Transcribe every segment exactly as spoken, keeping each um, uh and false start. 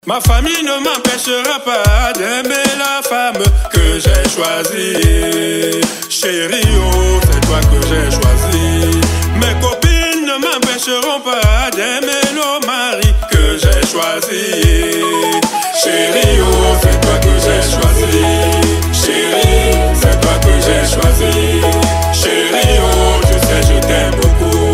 Ma famille ne m'empêchera pas d'aimer la femme que j'ai choisie. Chérie, oh, c'est toi que j'ai choisi. Mes copines ne m'empêcheront pas d'aimer le mari que j'ai choisi. Chérie, oh, c'est toi que j'ai choisi. Chérie, c'est toi que j'ai choisi. Chérie, oh, tu sais, je t'aime beaucoup.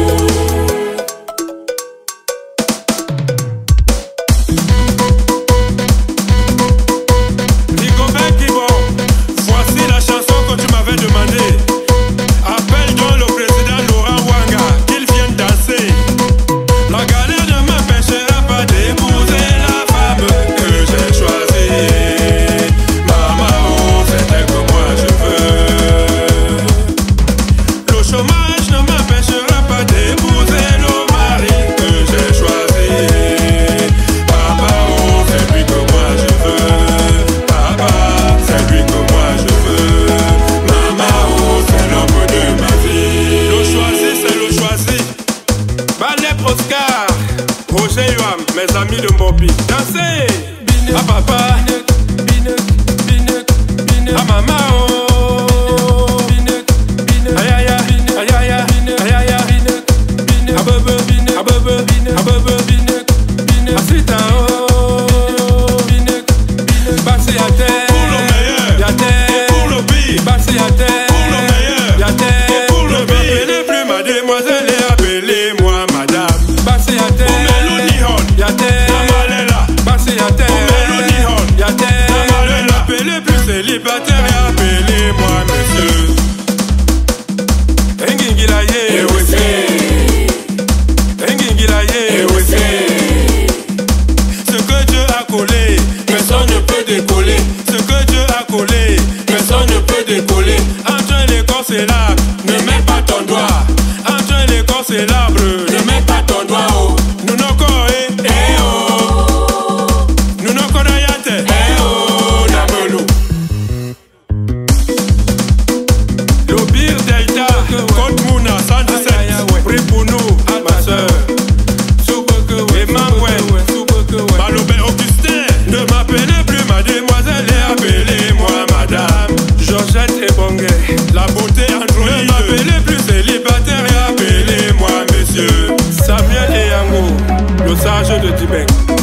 Oscar, Roger Yoam, mes amis de Mbopi, dansez. À papa, à maman, oh. Aïe aïe aïe aïe aïe aïe aïe. À bebe, à bebe, à bebe, à sita, oh. Bassi à terre, pour le meilleur, y'a terre, pour le pire, bassi à terre, pour le meilleur, y'a terre, pour le pire. Ne m'appelez plus mademoiselle et appelez-moi madame. Bassi à terre, y'a terre, bassi à terre, y'a terre. Ne m'appelez plus célibataire et appelez-moi monsieur. Engingilaye, Engingilaye, ce que Dieu a collé, personne ne peut décoller. Ce que Dieu a collé, personne ne peut décoller. Entre l'écorce et l'arbre, ne mets pas ton doigt. Entre l'écorce et l'arbre, ne mets pas ton doigt. Oh. Nous n'en connaissons pas. Eh oh. Nous n'en connaissons pas. Eh oh, Namelo. Lobir Delta, Côte Mouna, cent dix-sept. Prie pour nous, ma soeur. Et Mamoué, Malobé Augustin. Ne m'appelez plus mademoiselle et appelez-moi madame. Georgette et Bongue, la beauté Android. Ne m'appelez plus célibataire et appelez-moi monsieur. Samuel et Yango, le sage de Tibet.